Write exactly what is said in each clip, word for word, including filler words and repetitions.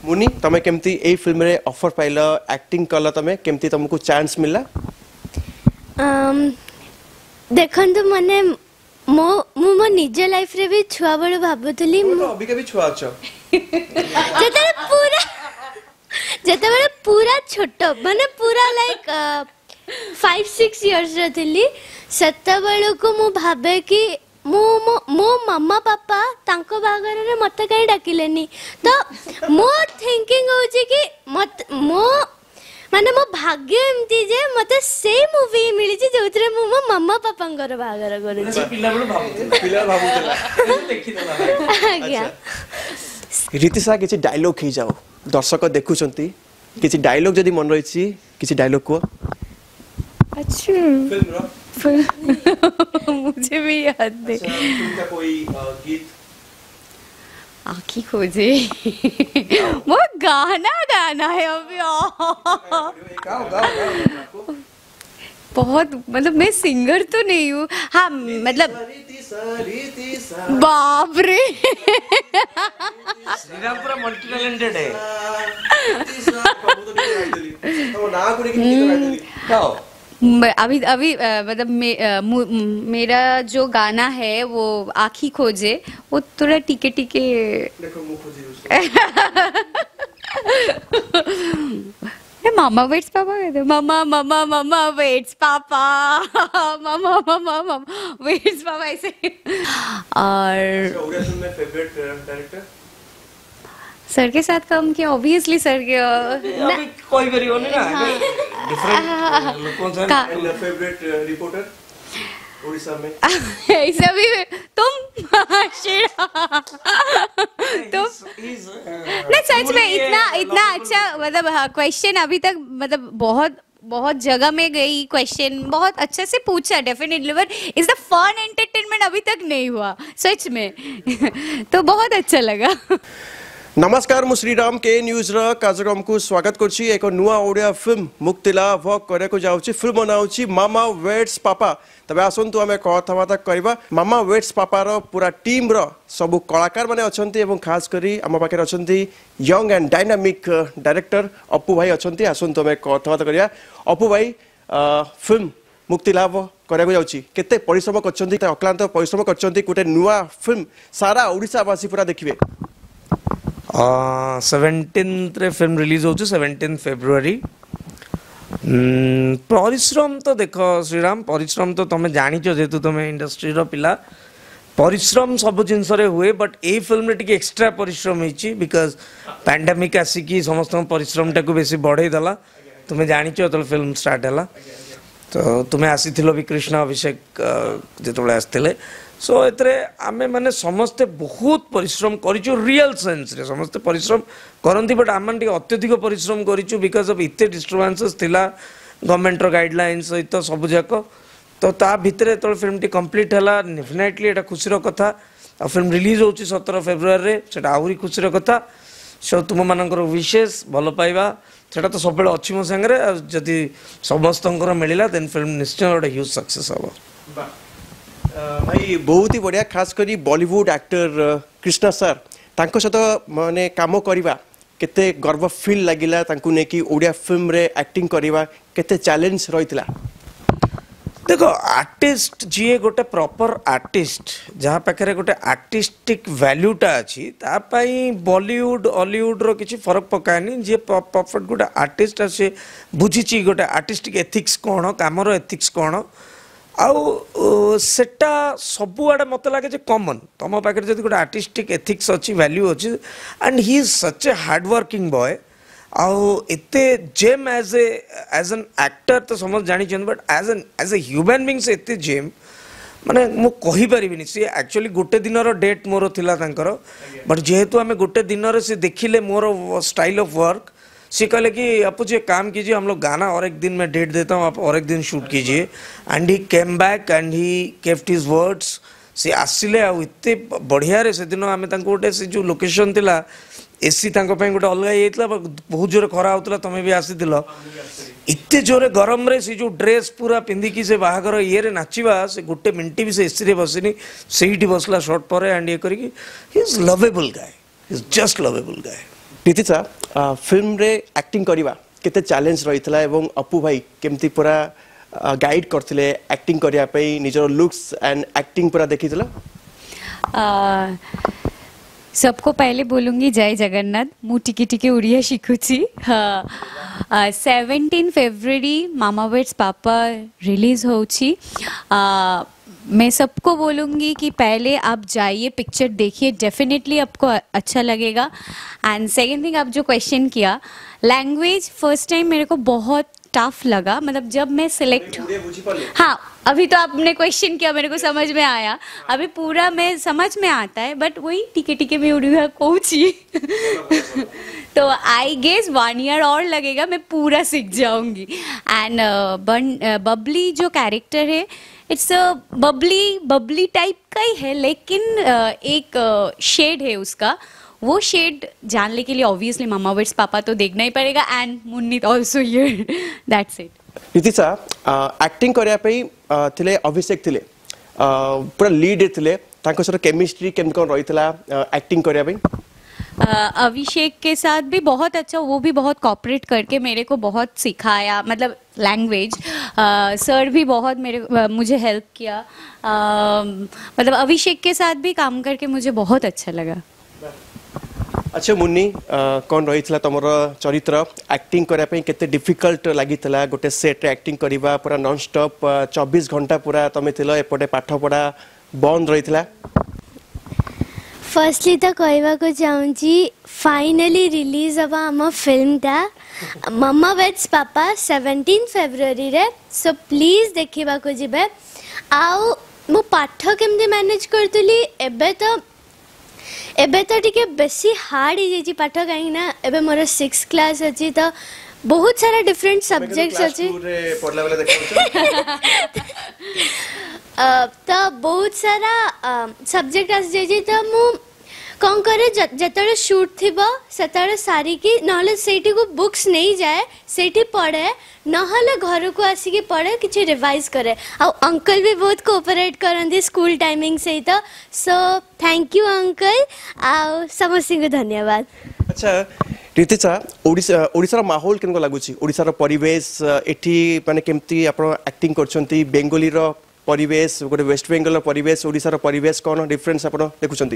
मुनि तमे केमती ए फिल्म रे ऑफर पाइला एक्टिंग कला तमे केमती तुमको चांस मिला um, देखन तो मने मो मो मो निज लाइफ रे भी छुआ बड़ भाबुतली तो अभी कभी छुआ छ जते पूरा जते बड़े पूरा छोटो माने पूरा लाइक फाइव सिक्स इयर्स रे थिली सत्ता बेल को मु भाबे कि मो मो मो मम्मा पापा तांको बागर रे मते काई डाकिलेनी तो मो थिंकिंग होची कि मत मो माने मो भाग्य एमती जे मते से मूवी मिली जे जोतरे मो मो मम्मा पापांकर बागर करू अच्छा पिला बड़ भाबुते पिला भाबुतला देखि देला आज्ञा रीतिशा किसी डायलॉग ही जाओ दर्शक देखुचंती किसी डायलॉग जदी मन रहिछि किसी डायलॉग को अच्छा फिल्म रो मुझे भी याद दे अच्छा तुमका कोई गीत आँखी खोजे वो गाना गाना है अभी गाओ गाओ गाओ बहुत मतलब मैं सिंगर तो नहीं हूँ हाँ मतलब बाप रे श्रीराम पूरा मल्टी टैलेंटेड है तो ना को गीत गाइदली गाओ मैं- अभी अभी अ, मतलब मे, अ, मु- म- मेरा जो गाना है वो आँखी खोजे वो थोड़ा टीके टीके देखो मुंह खोजी उसको मामा वेट्स पापा कहते मामा मामा मामा वेट्स पापा मामा मामा मामा वेट्स पापा ऐसे और ओडिया फिल्म में फेवरेट डायरेक्टर सर के साथ काम किया ऑब्वियसली सर के अभी कोई करियोनी ना डिफरेंट लोगों से का- एंड फेवरेट रिपोर्टर ओडिशा में ऐसा भी तुम शिरा तुम नहीं सच में इतना इतना अच्छा मतलब क्वेश्चन अभी तक मतलब बहुत बहुत जगह में गई क्वेश्चन बहुत अच्छे से पूछा definitely but is the fun entertainment अभी तक नहीं हुआ सच में तो बहुत अच्छा लगा नमस्कार मु श्रीराम के न्यूज रा कार्यक्रम को स्वागत करछि एक नुआ ओडिया फिल्म मुक्तिलाभ करे को जाउछि फिल्म बनाउछि मामा वेट्स पापा तबे आसंतु हमें कथबार्ता करबा मामा वेट्स पापा रो पूरा टीम रो सब कलाकार माने अछंती एवं खास करी हम पाखे अछंती young and dynamic director Apu भाई अछंती आसंतु हमें कथबार्ता करिया अपू भाई फिल्म मुक्तिलाभ करे को जाउछि केते परिश्रम करछंती अक्लांत परिश्रम करछंती गोटे नुआ फिल्म सारा ओडिसावासी पूरा देखिबे सेवेन्टीन्थ रे फिल्म रिलीज होची सेवेन्टीन्थ फेब्रुआरी परिश्रम तो देख श्रीराम परिश्रम तो तुम जानिच जेतु तुम इंडस्ट्री रो पिला परिश्रम सब जिनस हुए बट ए फिल्म रे टिके एक्स्ट्रा परिश्रम होईची बिकॉज पैंडेमिक आसिकी समस्त परिश्रम टाको बेसी बढ़ाई देला तुम्हें जानिच तो फिल्म स्टार्ट हैला तो तुम्हें आसीथिलो भी कृष्ण अभिषेक जेतबळे आस्थिले सो एतरे आमे माने समस्ते बहुत परिश्रम करिचु रियल सेंस रे समस्ते परिश्रम करंती बट आमन टिके अत्यधिक परिश्रम करिचु बिकॉज ऑफ इते डिस्टर्बेंसेस थिला गवर्नमेंट रो गाइडलाइंस सहित सब जाक तो ता भितरे तो फिल्म टी कंप्लीट हैला डेफिनेटली एटा खुशीर कथा आ फिल्म रिलीज होची सत्रह फेब्रुआरी रे सेटा आहुरी खुशीर कथा सो तुम मानकर विशेष भल पाइबा सेटा तो सब बेले अछि मो संगे जदि समस्तंकर मिलिला देन फिल्म निश्चय गोटे ह्यूज सक्सेस हबो भाई बहुत ही बढ़िया खास करी बॉलीवुड एक्टर कृष्णा सर तांको सहित माने काम करवा केते गर्व फील लागिला तांको ने कि ओडिया फिल्म रे एक्टिंग करवा केते चैलेंज रहितला देखो आर्टिस्ट जी गोटे प्रॉपर आर्टिस्ट जहाँ पाखे गोटे आर्टिस्टिक वैल्यूटा अच्छी तापाई बॉलीवुड हॉलीवुड रो किसी फरक पकानी जी परफेक्ट गोटे आर्टिस्ट से बुझी गोटे आर्टिस्टिक एथिक्स कौन काम एथिक्स कौन आउ सेटा सबुआड़े मत लगे जे कॉमन तुम पाखे जब गोटे आर्टिस्टिक एथिक्स अच्छी वैल्यू अच्छी and he is such a hard working boy आउ एते gem as a as an actor तो समझ जानी but as an as a human being से एते जेम माने मु कहि परिबिनी से एक्चुअली गोटे दिन रो डेट मोर थिला तांकर बट जेहेतु आमे गोटे दिन रे से देखिले मोर स्टाइल ऑफ वर्क सी कहले कि आपू जी काम कीजिए हम लोग गाना और एक दिन में डेट देता हूँ आप और एक दिन शूट कीजिए and he came back and he kept his words सी आसिले आ इते बढ़िया रे से दिन आमे तांको गोटे से जो लोकेशन थिला एसी तांको पे गोटे अलग येतला बहुत जोरे खरा होतला तमे भी आसीथिलो इते जोरे गरम रे से जो ड्रेस पूरा पिंदी की से बाहागर ये रे नाचिबा से गोटे मिनिट भी से एसी रे बसिनी सेहिटी बसला शॉर्ट पर एंड ये करी he is lovable guy he is just lovable guy Nitisha film रे एक्टिंग करवा केते चैलेंज रही एवं अपू भाई केमती पूरा गाइड करथिले एक्टिंग करिया पे निजर लुक्स एंड एक्टिंग पूरा देखिथिला आ, सबको पहले बोलूंगी जय जगन्नाथ मु टिके टिके उड़िया शिखुची हाँ seventeen February mama weds papa release होची आ, मैं सबको बोलूँगी कि पहले आप जाइए पिक्चर देखिए डेफिनेटली आपको अच्छा लगेगा एंड सेकेंड थिंग आप जो क्वेश्चन किया लैंग्वेज फर्स्ट टाइम मेरे को बहुत टफ लगा मतलब जब मैं सिलेक्ट हाँ अभी तो आपने क्वेश्चन किया मेरे को समझ में आया अभी पूरा मैं समझ में आता है बट वही टीके टीके में उड़ी हुआ कोची तो आई गेस वन ईयर और लगेगा मैं पूरा सीख जाऊंगी एंड बन बबली जो कैरेक्टर है it's a bubbly bubbly type का ही है लेकिन uh, एक शेड uh, है उसका वो शेड जानने के लिए ऑब्वियसली मामा वेट्स पापा तो देखना ही पड़ेगा एंड मुन्नीत also here that's it Nitisha acting करिया पे थिले अभिषेक थिले पूरा लीड थिले ताको सर केमिस्ट्री केम कोन रहितला एक्टिंग करिया पे अभिषेक के साथ भी बहुत अच्छा वो भी बहुत कॉपरेट करके मेरे को बहुत सिखाया मतलब लैंग्वेज सर भी बहुत मेरे uh, मुझे हेल्प किया uh, मतलब अभिषेक के साथ भी काम करके मुझे बहुत अच्छा लगा अच्छा मुन्नी कौन रही तुमर चरित्र एक्टिंग करने केते डिफिकल्ट लगी गोटे सेट एक्टिंग करवा पूरा नॉन स्टॉप चौबीस घंटा पूरा तुम थिलो एपटे पाठ पढ़ा बंद रही फर्स्टली तो कहवा को चाहूँगी फाइनली रिलीज हवा आम फिल्म टा mama weds papa seventeen February रे सो प्लीज देखा को जिबे आउ मो पाठ केमती मैनेज करतली एबे तो एबे तो टिके बेसी हार्ड ही जाई पाठ कहीं ना एबे मोर सिक्स क्लास अछि तो बहुत सारा डिफरेंट सब्जेक्ट्स अछि पढ़ला वाला देखौ तो बहुत सारा सब्जेक्ट आस जाई तो मु कौन करे जतरे शूट थिबो सेतरे सारी की नहले सेठी को बुक्स नहीं जाए सेठी पढ़े नहले घर को आसी के पढ़े किछि रिवाइज करे आ अंकल भी बहुत कोऑपरेट करंदी स्कूल टाइमिंग से तो सो थैंक यू अंकल आ समस्त को धन्यवाद अच्छा रीतिशा ओडिशा ओडिसा रो माहौल केनको लागुची ओडिसा रो परिवेश एठी माने केमती आपण एक्टिंग करछंती बेंगोली रो परिवेश गोटे वेस्ट बेंगल रो परिवेश ओडिसा रो परिवेश कोन डिफरेंस आपण देखुछंती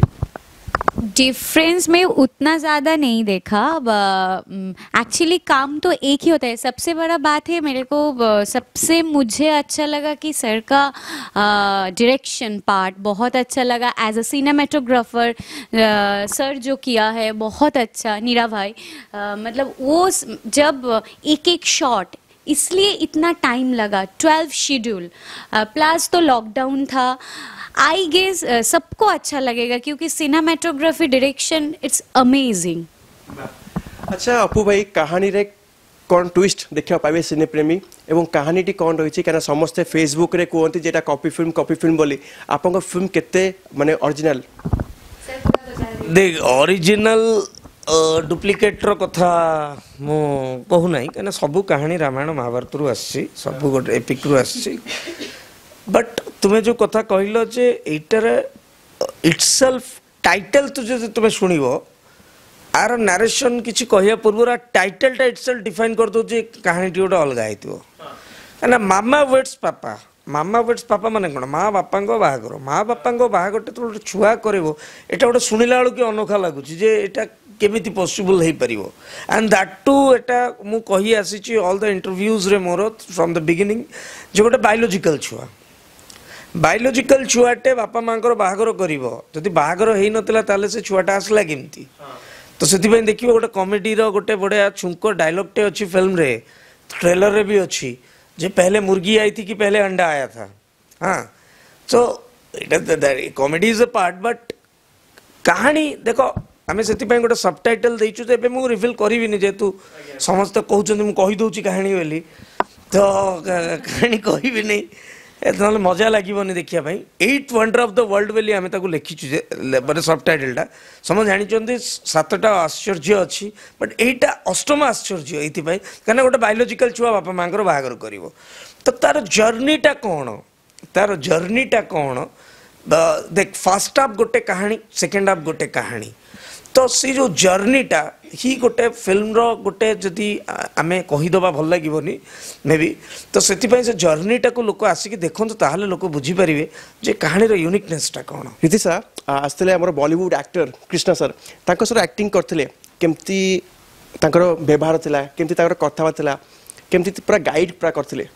डिफरेंस में उतना ज़्यादा नहीं देखा एक्चुअली काम तो एक ही होता है सबसे बड़ा बात है मेरे को सबसे मुझे अच्छा लगा कि सर का डायरेक्शन पार्ट बहुत अच्छा लगा एज अ सिनेमेटोग्राफर सर जो किया है बहुत अच्छा नीरा भाई आ, मतलब वो जब एक एक शॉट इसलिए इतना टाइम लगा ट्वेल्व शेड्यूल प्लस तो लॉकडाउन था आई गेस सबको अच्छा लगेगा क्योंकि सिनेमेटोग्राफी डायरेक्शन इट्स अमेजिंग अच्छा अपू भाई कहानी रे कौन ट्विस्ट देखा पाइबे सिने प्रेमी एवं कहानी टी कौन रही है समस्ते फेसबुक रे कहते जेटा कॉपी फिल्म कॉपी फिल्म बोली आपन फिल्म केते माने ओरिजिनल देख ओरिजिनल डुप्लिकेट रो कथा मु कहू नहीं कना सब कहानी रामायण महाभारत रु आसी सब गोटे एपिक रु आसी बट तुम्हें जो कथा कहल जे एटार इटसेल्फ टाइटल तुझे तुम्हें शुणव आर नारेसन किसी कहया पूर्व टाइटलटा इटसेल्फ डिफाइन कर दो जे कहानी गोटे अलग होना मामा वेट्स पापा मामा वेट्स पापा माने कौन माँ बापा बाहागर माँ बापा बाहागर तो गोटे छुआ कर गोटे शुणिला बेलू कि अनोखा लगुच जे एटा केमिति पॉसिबल हो पार एंड दैट टू एटा मु कही आसी ऑल द इंटरव्यूज रे मोर फ्रॉम द बिगिनिंग जो गोटे बायोलॉजिकल छुआ बायोलॉजिकल छुआटे बापा माँ बाहागर कर बाहागर हो नाला ताले से छुआटा आसला केमती तो से देखिए गोटे कॉमेडी रो गोटे बढ़िया छुंक डायलॉगटे अच्छी फिल्म रे ट्रेलर रे भी अच्छी जे पहले मुर्गी आई थी कि पहले अंडा आया था हाँ so comedy is a part but कहानी देखो आम से गोटे सबटाइटल देचु तो मुझे रिविल करी जेहेतु समस्त कहते मुझे कहीदे कहानी बोली तो कहानी कहि नहीं ना मजा लगे देखापी eight wonder of the world बोली आम लिखीचु मैंने सबटाइटलटा समझ जानी सातटा आश्चर्य अच्छी बट एटा अष्टम आश्चर्य ये कहीं गोटे बायोलॉजिकल छुआ बापा माँ बाहागर कर तो तार जर्नीटा कौन तार जर्नीटा कौन देख फर्स्ट हाफ गोटे कहानी सेकेंड हाफ गोटे कहानी तो सी जो जर्नीटा ही गोटे फिल्म रो गोटे जदि आमे कहीदबा भल लगे मे बी तो से जर्नीटा को लोक आसिक देखो ताहले लोक बुझीपारे जे कहानी यूनिकनेसटा कौन। रीति सा आसते आम बॉलीवुड एक्टर कृष्णा सर तांको सर एक्टिंग करते केमती तांकर व्यवहार थिला केमती तांकर कथाबार्ता थिला केमती पूरा गाइड पूरा करथिले।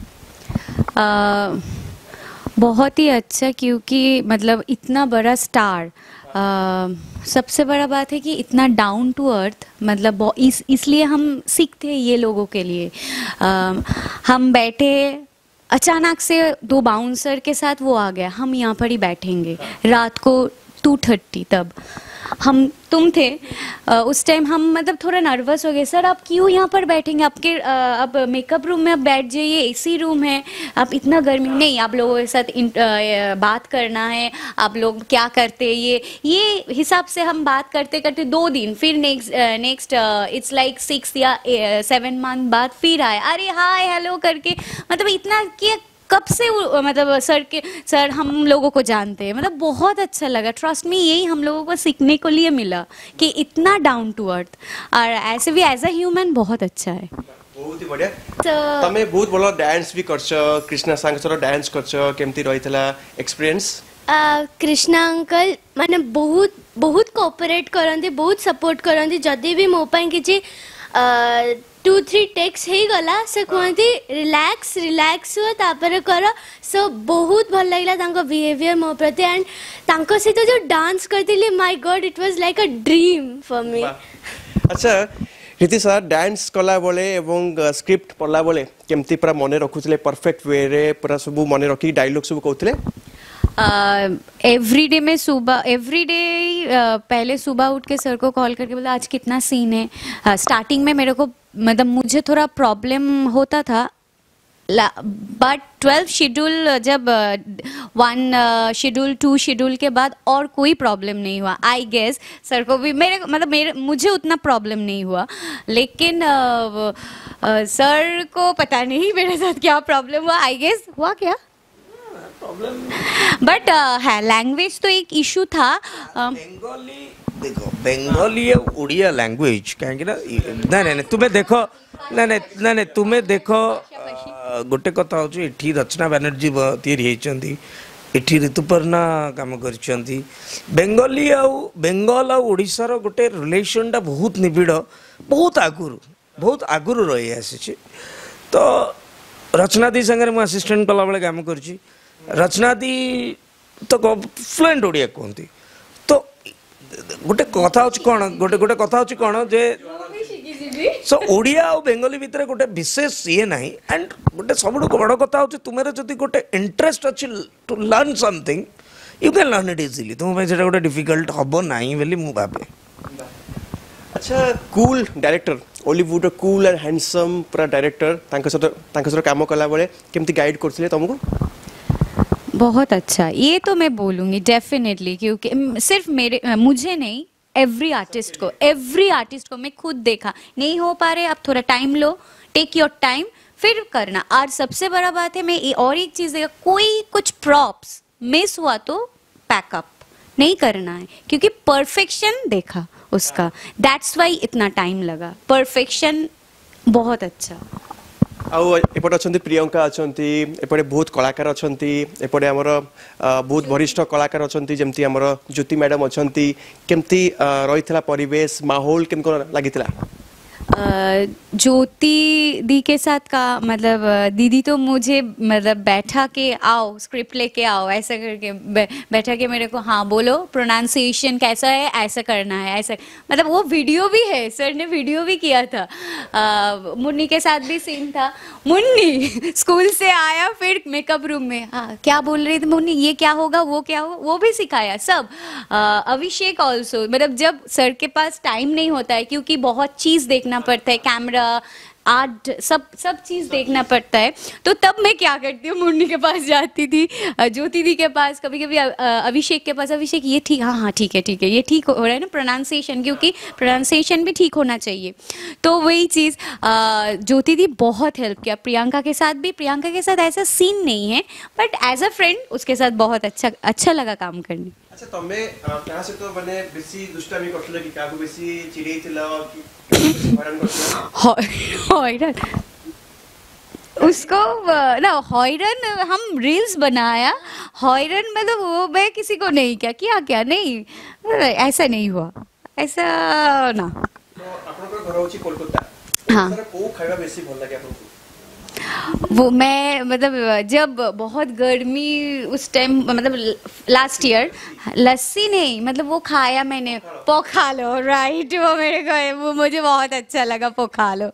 बहुत ही अच्छा, क्योंकि मतलब इतना बड़ा स्टार, सबसे बड़ा बात है कि इतना डाउन टू अर्थ, मतलब इस इसलिए हम सीखते हैं ये लोगों के लिए। आ, हम बैठे, अचानक से दो बाउंसर के साथ वो आ गया, हम यहाँ पर ही बैठेंगे रात को टू थर्टी, तब हम तुम थे आ, उस टाइम हम मतलब थोड़ा नर्वस हो गए, सर आप क्यों यहाँ पर बैठेंगे, आपके आ, अब मेकअप रूम में आप बैठ जाइए, एसी रूम है, आप इतना गर्मी नहीं, आप लोगों के साथ इन, आ, बात करना है, आप लोग क्या करते ये ये हिसाब से हम बात करते करते दो दिन, फिर next next it's like six या सेवन मंथ बाद फिर आए, अरे हाय हेलो करके, मतलब इतना कि कब से मतलब सर के सर हम लोगों को जानते हैं, मतलब बहुत अच्छा लगा। ट्रस्ट में यही हम लोगों को सीखने को लिए मिला कि इतना डाउन टू अर्थ, और ऐसे भी एज अ ह्यूमन बहुत अच्छा है। बहुत ही बढ़िया। तो तमे बहुत बड़ा डांस भी करछ, कृष्णा सांग सर डांस करछ, केमती रहितला एक्सपीरियंस? कृष्णा अंकल माने बहुत बहुत कोऑपरेट करंती, बहुत सपोर्ट करंती, जदी भी मो पई कि टू थ्री टेक्स हे गला से कहती रिलैक्स रिलैक्स हुआ तापर कर, सो बहुत भल लगला तांको बिहेवियर मो प्रति, एंड तांको से तो जो डांस करतिली, my god it was like a dream for me. अच्छा रीति सर डांस कला बोले एवं स्क्रिप्ट पढ़ला बोले केमती पूरा मने रखुतले, परफेक्ट वे रे पूरा सब मने रखी डायलॉग सब कहतले? एवरी डे में सुबह एवरी डे पहले सुबह उठ के सर को कॉल करके बोला आज कितना सीन है। स्टार्टिंग uh, में मेरे को मतलब मुझे थोड़ा प्रॉब्लम होता था, बट ट्वेल्व शेड्यूल जब वन शेड्यूल टू शेड्यूल के बाद और कोई प्रॉब्लम नहीं हुआ। आई गेस सर को भी मेरे मतलब मेरे मुझे उतना प्रॉब्लम नहीं हुआ, लेकिन uh, uh, सर को पता नहीं मेरे साथ क्या प्रॉब्लम हुआ, आई गेस हुआ क्या बट है लैंग्वेज तो एक इशू था। बंगाली देखो, बंगाली उड़िया लैंग्वेज कहीं ना ना ना तुम्हें देखो ना ना ना ना तुम्हें देखो गोटे कथा हूँ ये रचना बनर्जी तैयारी होती, ये ऋतुपर्णा काम कर बेंगली आउ बेंगल आउ ओडिशार गोटे रिलेशनटा बहुत निबिड़, बहुत आगुरी बहुत आगुरी रही आसी। तो रचना दी संगे मुझे असिस्टेंट कला बेले काम कर रचना दी तो फ्लुएंट ओडिया कहती। तो गोटे कथा हूँ कौन गोटे गोटे कथा हूँ कौन जे सो ओडिया और बेंगली भितर गोटे विशेष ये ना, एंड गोटे सब बड़ कथा हूँ तुम्हारे जदि गोटे इंटरेस्ट अच्छी to learn something you can learn it easily, तुम से गोटे डिफिकल्ट हम ना बोली मुझे भावे। अच्छा cool director Hollywood cool and handsome पूरा डायरेक्टर तांके सहित तांके सहित काम कला बेले केमती गाइड करथिले तुमको? बहुत अच्छा, ये तो मैं बोलूँगी डेफिनेटली, क्योंकि सिर्फ मेरे मुझे नहीं एवरी आर्टिस्ट को एवरी आर्टिस्ट को मैं खुद देखा, नहीं हो पा रहे आप थोड़ा टाइम लो, टेक योर टाइम फिर करना। और सबसे बड़ा बात है मैं और एक चीज़ देखा, कोई कुछ प्रॉप्स मिस हुआ तो पैकअप नहीं करना है, क्योंकि परफेक्शन देखा उसका, दैट्स वाई इतना टाइम लगा, परफेक्शन बहुत अच्छा। आउ एपटे अच्छा प्रियंका अच्छा एपटे बहुत कलाकार अच्छा एपटे आमर बहुत वरिष्ठ कलाकार अच्छा जमती आमर ज्योति मैडम अच्छा केमती रही परिवेश माहौल केमको लगी? ज्योति दी के साथ का मतलब दीदी तो मुझे मतलब बैठा के आओ स्क्रिप्ट लेके आओ ऐसा करके बैठा के मेरे को हाँ बोलो प्रोनाउंसिएशन कैसा है ऐसा करना है ऐसा, मतलब वो वीडियो भी है, सर ने वीडियो भी किया था। आ, मुन्नी के साथ भी सीन था, मुन्नी स्कूल से आया फिर मेकअप रूम में हाँ क्या बोल रही थी मुन्नी, ये क्या होगा वो क्या होगा वो भी सिखाया सब। आ, अभिषेक ऑल्सो, मतलब जब सर के पास टाइम नहीं होता है क्योंकि बहुत चीज़ देखना पड़ता है, कैमरा आर्ट सब सब चीज़ देखना पड़ता है, तो तब मैं क्या करती हूँ मुन्नी के पास जाती थी, ज्योति दी के पास, कभी कभी अभिषेक के पास, अभिषेक ये ठीक हाँ हाँ ठीक है ठीक है ये ठीक हो रहा है ना प्रोनाउंसिएशन, क्योंकि प्रोनाउंसिएशन भी ठीक होना चाहिए। तो वही चीज़ ज्योति दी बहुत हेल्प किया, प्रियंका के साथ भी, प्रियंका के साथ ऐसा सीन नहीं है बट एज अ फ्रेंड उसके साथ बहुत अच्छा अच्छा लगा काम करने। अच्छा तमे क्या से तो माने बेसी दुष्टामी करथले कि काको बेसी चिड़ै थिला कि हैरान करथले हैरान उसको ना हैरान हम रील्स बनाया हैरान मतलब वो मैं किसी को नहीं क्या किया क्या नहीं ऐसा नहीं हुआ ऐसा ना तो आपन घर होची कोलकाता हाँ। सर को खाଇବା बेसी भल लागे आपन वो मैं मतलब जब बहुत गर्मी उस टाइम मतलब लास्ट ईयर लस्सी नहीं मतलब वो खाया मैंने पोखालो राइट वो मेरे को वो मुझे बहुत अच्छा लगा पोखालो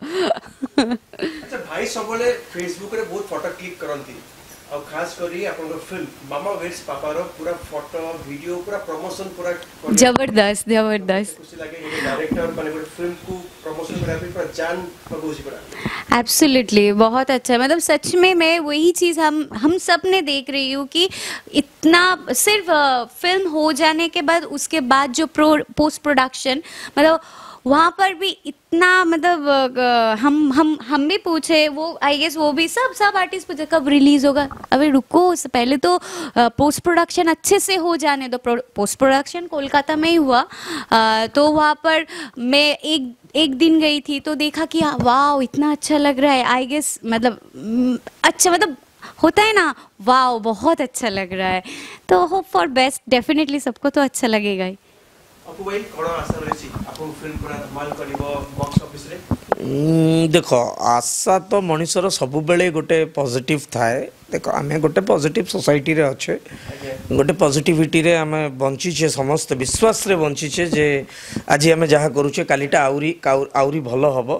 अच्छा भाई सबले फेसबुक रे बहुत फोटो क्लिक करंती और खास करी आपन फिल्म मामा वेट्स पापा रो पूरा फोटो वीडियो पूरा प्रमोशन पूरा जबरदस्त जबरदस्त खुशी लागे ये डायरेक्टर माने कोई फिल्म को प्रमोशन करा पे पूरा जान पगोसी पूरा एब्सोल्युटली बहुत अच्छा मतलब सच में मैं वही चीज़ हम हम सब ने देख रही हूँ कि इतना सिर्फ फिल्म हो जाने के बाद उसके बाद जो प्रो पोस्ट प्रोडक्शन मतलब वहाँ पर भी इतना मतलब हम हम हम भी पूछे वो आई गेस वो भी सब सब आर्टिस्ट पूछे कब रिलीज होगा अभी रुको पहले तो पोस्ट प्रोडक्शन अच्छे से हो जाने दो पोस्ट प्रोडक्शन कोलकाता में ही हुआ आ, तो वहाँ पर मैं एक एक दिन गई थी तो देखा कि वाह इतना अच्छा लग रहा है आई गेस मतलब अच्छा मतलब होता है ना वाह बहुत अच्छा लग रहा है तो होप फॉर बेस्ट डेफिनेटली सबको तो अच्छा लगेगा ही आपको भाई कोन आशा रहछि आपन फिल्म पूरा धमाल करिवो बॉक्स ऑफिस रे देख आशा तो मनुष्यर सब बेले गोटे पॉजिटिव थाए देख आम गोटे पॉजिटिव सोसाइटी रे अच्छे गोटे पॉजिटिविटी रे आम बंचीचे समस्त विश्वास रे बंचीचे जे आज आम जहाँ करुचे कालीटा आउरी आउरी भल हम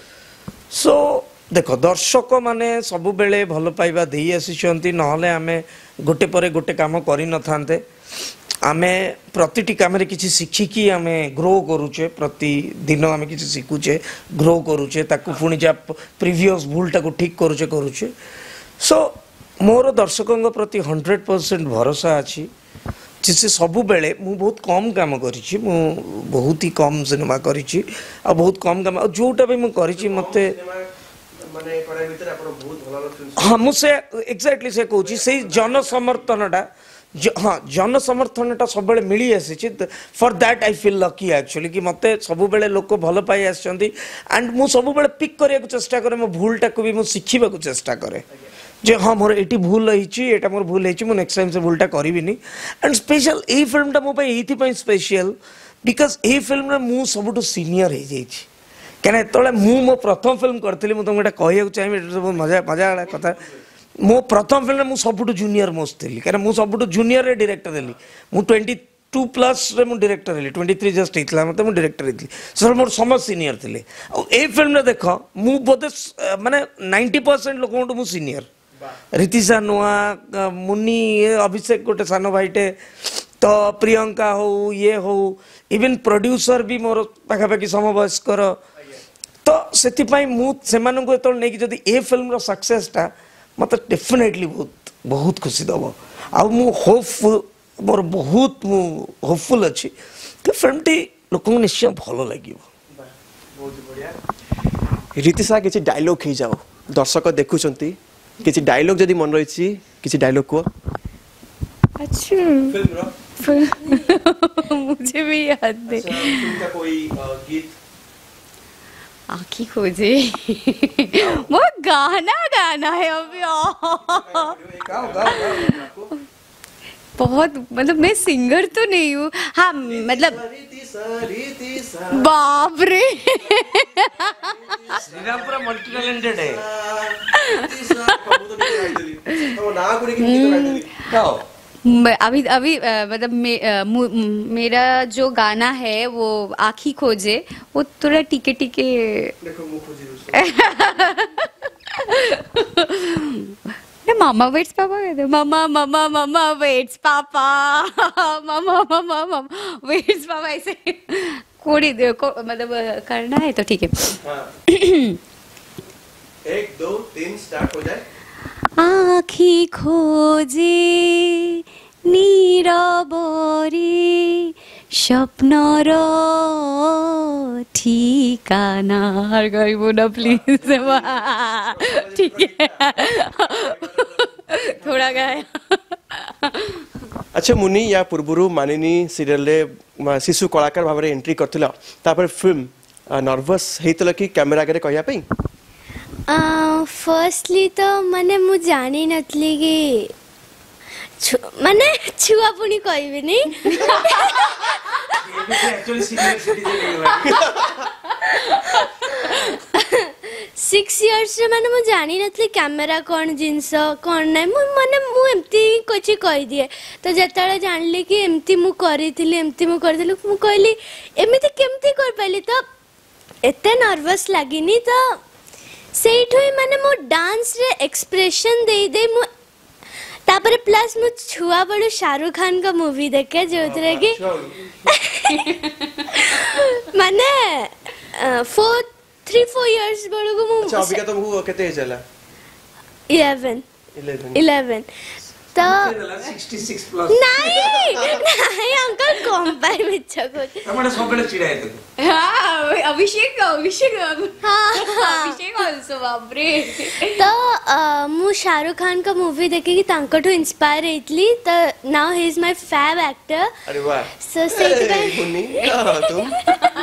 सो देख दर्शक माने सब बेले भल पाइबा दे आसी नहले आम गोटे पर गोटे काम करि न थांते आमे प्रतिटी काम किसी शिखिकी आम ग्रो करुचे प्रतिदिन आम किसी शिखुचे ग्रो करुचे ताकू पुणी जा प्रिवियस भूलटा को ठीक करुचे करुचे सो मोर दर्शकों प्रति हंड्रेड परसेंट भरोसा अच्छी जिसे सबु बेले मु बहुत कम काम करिछि मु बहुत ही कम सिनेमा करिछि आ बहुत कम काम जोटा भी मु करिछि मते माने पढ़ाई भीतर आपन बहुत भलो फिल्म हाँ मुझे एक्जाक्टली से कहूँ से जन समर्थनटा हाँ जन समर्थनटा सब मिली आसी for that I feel lucky actually कि मत सब बेले लोक भल पाई आसछंती एंड मु सब बेले पिक करिया चेष्टा करे मो भूलटा को भी मु शिखिबा को चेष्टा करे जे हाँ मोर एटी भूल रही एटा मोर भूल रही मु नेक्स्ट टाइम से भूलटा करिविनी एंड स्पेशल ए फिल्मटा मो पई एथि पई स्पेशल बिकॉज ए फिल्म रे मु सबटु सीनियर हे जाइछि क्या एतले मु मो प्रथम फिल्म करथिली मु तुमको कहया चाहिए बहुत मजा मजा वाला कथा मो प्रथम फिल्म मु सबटु जूनियर मोस्ट थी क्या मु सबटु जूनियर रे डायरेक्टर देली मु ट्वेंटी टू प्लस रे मु डायरेक्टर हेली ट्वेंटी थ्री जस्ट हेतला मते मु डायरेक्टर हेतली सर मोर समस्त सीनियर थिले आ ए फिल्म रे देखो मु बोधे माने नाइंटी परसेंट लोक मु सीनियर रितिशा नुआ मुन्नी अभिषेक गोटे सान भाईटे तो प्रियंका हो ये हो इवन प्रोड्यूसर भी मोर पाखापाखि समवयस्कर तो से मु से नहीं जदि ए फिल्म सक्सेसटा मत डेफिनेटली बहुत बहुत खुशी दब आ होपफुल मोर बहुत मु होपफुल अच्छी तो फिल्म टी लोक निश्चय भल लगे बहुत बढ़िया रीतिशा किसी डायलॉग ही जाओ दर्शक देखुंट किसी डायलॉग जदि मन रही किसी डायलॉग को अच्छा फिल्म रो मुझे भी याद है अच्छा फिल्म का कोई गीत आँखी खोजे वो गाना गाना है अभी गाओ गाओ गाओ बहुत मतलब मैं सिंगर तो नहीं हूँ हाँ मतलब बाप रे श्रीराम पूरा मल्टी टैलेंटेड है तो ना गुड़ी की गीत गाइदली गाओ मैं अभी अभी अ, मतलब मे, अ, मु, म- मेरा जो गाना है वो आँखी खोजे वो थोड़ा टीके टीके देखो मुंह खोजी उसको ना मामा वेट्स पापा कहते मामा मामा मामा वेट्स पापा मामा मामा मामा वेट्स पापा ऐसे कोड़ी दे को मतलब अ, करना है तो ठीक है हाँ एक दो तीन स्टार्ट हो जाए आँखी खोजे নীরবরে স্বপ্নর ঠিকানা আর গাইব না প্লিজ ठीक है थोड़ा गाया अच्छा मुनि या पूर्व मानिनी सीरियल रे शिशु कलाकार भाव एंट्री करथिला तापर फिल्म नर्वस हेतला कि कैमरा आगे कहया पई फर्स्टली तो माने मु जानी नथली कि माने छुआ पुनी कहबिनी सिक्स इयर्स रे माने मु जानी नथली कैमरा कोन जिंस कोन नै मु माने मु एम्ति कोची कहि दिए तो जेताळे जानली कि एम्ति मु करिथिली एम्ति मु करथिली मु कहली एमिति केम्ति कर पाइली तो एते नर्वस लागिनी तो सेठो माने मो डांस रे एक्सप्रेशन दे दे मु तापर प्लस मु छुआ बड़ो शाहरुख खान का मूवी देखे जो उतरे कि माने फोर थ्री फोर इयर्स बड़ो को मु अच्छा अभी का तुमको केते चला इलेवन इलेवन तो छियासठ प्लस नहीं नहीं अंकल कम पाई मिच्छा को तमने सबले चिड़ाय दे हाँ अभिषेक अभिषेक हाँ अभिषेक आल्सो बाप रे तो अ, मु शाहरुख खान का मूवी देखे कि तांकटो इंस्पायर हेतली तो now he is my fav actor अरे वाह सो सेट मुनि क्या तुम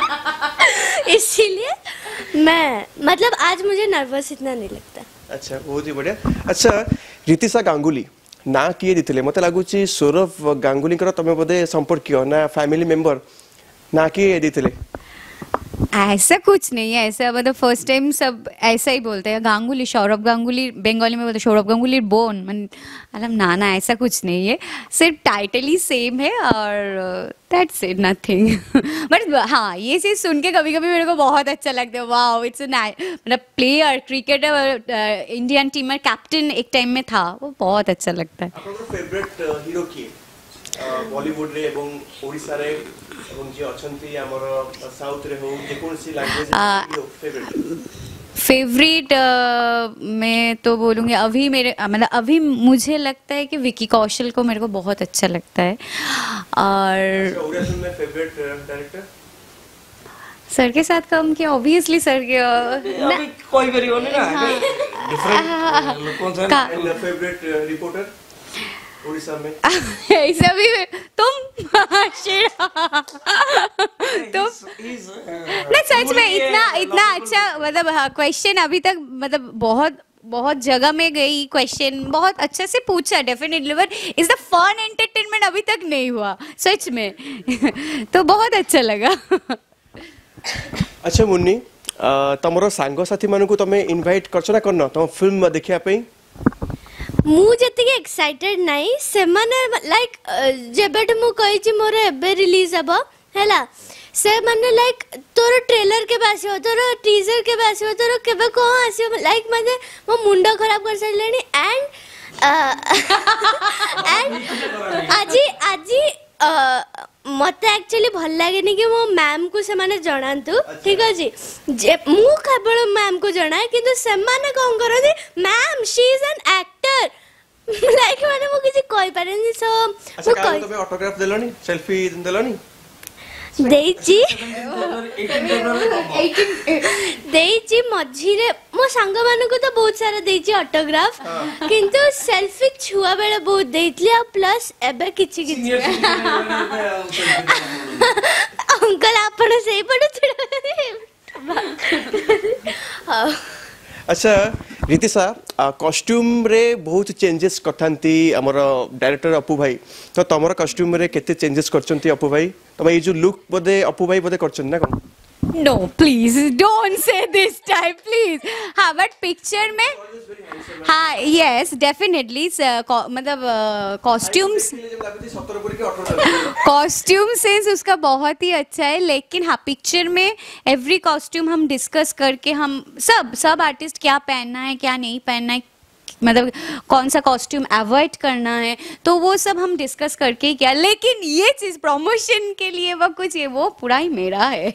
इसीलिए मैं मतलब आज मुझे नर्वस इतना नहीं लगता अच्छा बहुत ही बढ़िया अच्छा रितिशा गांगुली ना किए दिथिले मते लागुची सौरभ गांगुली कर तमे बोधे संपर्क ना फैमिली मेंबर ना किए दिथिले ऐसा कुछ नहीं है ऐसा मतलब फर्स्ट टाइम सब ऐसा ही बोलते हैं गांगुली सौरभ गांगुली बंगाली में बोलते सौरभ गांगुली बोन मतलब ना ना ऐसा कुछ नहीं है सिर्फ टाइटल ही सेम है और दैट्स इट नथिंग बट हाँ ये चीज सुन के कभी कभी मेरे को बहुत अच्छा लगता है वाओ इट्स मतलब प्लेयर क्रिकेटर इंडियन टीम में कैप्टन एक टाइम में था वो बहुत अच्छा लगता है आपन फेवरेट हीरो की बॉलीवुड रे एवं ओडिसा रे एवं जे अछंती हमर साउथ रे हो जे कोन सी लैंग्वेज हीरो फेवरेट फेवरेट मैं तो बोलूँगी अभी मेरे मतलब अभी मुझे लगता है कि विकी कौशल को मेरे को बहुत अच्छा लगता है और ओडिया फिल्म में फेवरेट डायरेक्टर सर के साथ काम किया ऑब्वियसली सर के अभी कोई भी होने ना डिफरेंट लोगों से एंड फेवरेट रिपोर्टर ओडिसा में ऐसा भी तुम शेरा तुम नहीं सच में इतना इतना अच्छा मतलब क्वेश्चन अभी तक मतलब बहुत बहुत जगह में गई क्वेश्चन बहुत अच्छे से पूछा definitely but is the fun entertainment अभी तक नहीं हुआ सच में तो बहुत अच्छा लगा अच्छा मुन्नी तमरो सांग साथी मानकु तमे इनवाइट करछ ना करन तम फिल्म देखिया पई मु जति के एक्साइटेड नहीं से माने लाइक जेबेट मु कहि छी मोर एबे रिलीज हबो हैला से माने लाइक तोर ट्रेलर के बासियो तोर टीजर के बासियो तोर केबे को आसियो लाइक माने मो मुंडा खराब कर सलेनी एंड एंड आजी आजी मते एक्चुअली भल लागेनी कि मो मैम को से माने जणांतु ठीक अछि जे मु केवल मैम को जणाए किंतु से माने कोन करथि ma'am she is an actor like माने मु किछि कहि पारेनी सो अच्छा का तमे ऑटोग्राफ देलनी सेल्फी देलनी देइची देइची मझिरे मो संग मानको तो बहुत सारा देइची ऑटोग्राफ किंतु सेल्फी छुआ बेले बहुत देइतली आ प्लस एबे किछि किछि अंकल आपण सेही पड़े हां अच्छा रितिशा कॉस्ट्यूम रे बहुत चेंजेस करथांती हमर डायरेक्टर अपू भाई तो तमर कॉस्ट्यूम रे केते चेंजेस करचंती अपू भाई तमे ये जो लुक बदे अपू भाई बदे करचन ना कोन No, please don't say this time, please. हाँ, but picture में हाँ, yes, definitely. मतलब costumes costume sense उसका बहुत ही अच्छा है लेकिन हाँ पिक्चर में every costume हम डिस्कस करके हम सब सब आर्टिस्ट क्या पहनना है क्या नहीं पहनना है मतलब कौन सा कॉस्ट्यूम अवॉइड करना है तो वो सब हम डिस्कस करके ही किया लेकिन ये चीज प्रमोशन के लिए वो कुछ ये वो पूरा ही मेरा है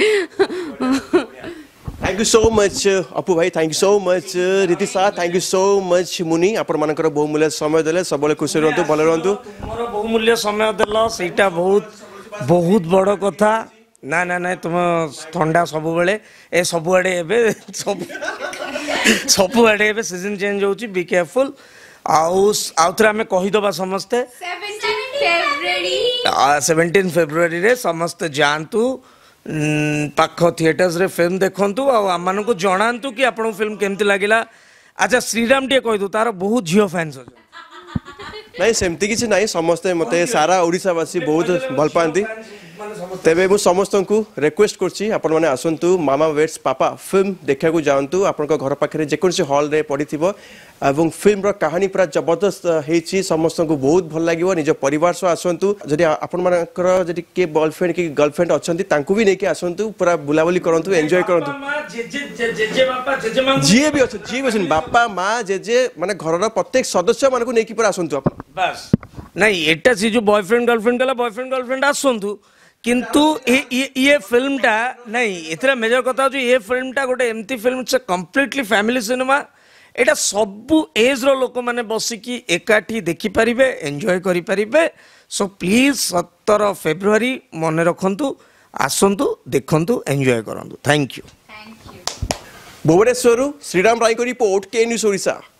thank you so much Apu भाई thank you so much Ritisha thank you so much मुनि आपण मानकर बहुमूल्य समय देले सबले खुशी रहंतु भले रहंतु तुमरो बहुमूल्य समय देलो सेटा बहुत बहुत बड़ कथा ना ना ना तुम ठंडा सब बेले ए सब आड़े एबे सब सब आड़े एबे सीजन चेंज होची बी केयरफुल आउ आउथरा में कहि दबा समस्ते सेवेन्टीन फेब्रुआरी रे समस्त जानतु पाख थिएटर्स रे फिल्म देखंतु आ आमान को जणांतु कि आपन फिल्म केमती लागिला। अच्छा श्रीराम टे कहि दो तार बहुत जियो फैंस हो नहीं सेमती किसी नहीं समस्ते मते सारा ओडिशावासी बहुत भल पाती तेबे मु समस्त को रिक्वेस्ट करछि आपण माने आसंतु मामा वेट्स पापा फिल्म देखा को जांतु आपण घर पाखे जेकोसी हॉल रे पड़ीथिबो एवं फिल्म रो कहानी पूरा जबरदस्त हेछि समस्त को बहुत भल लागिवो निज परिवार सो आसंतु जदि आपण मानकर जदि के बॉयफ्रेंड की गर्लफ्रेंड अछंती तांकु भी नेके आसंतु पूरा बुलाबुली करंतु एन्जॉय करंतु जीए भी अछि जीए भी बापा माँ जेजे माने घर प्रत्येक सदस्य मान को नेकी पूरा आसंतु आपण बस नहीं एटा से जो बॉयफ्रेंड गर्लफ्रेंड कला बॉयफ्रेंड गर्लफ्रेंड आसंतु किंतु ये ये ये फिल्म टा नहीं इतना मेजर कथा जो ये फिल्म टा गोटे एमती फिल्म से कंप्लीटली फैमिली सिनेमा एटा सबु एज रो लोक माने बसिकी एकाठी देखि परिबे एन्जॉय करि परिबे सो प्लीज सत्रह फेब्रुआरी मन रखंतु आसंतु देखंतु एन्जॉय करंतु थैंक यू भुवनेश्वर श्रीराम राय को रिपोर्ट के न्यूज ओडिशा।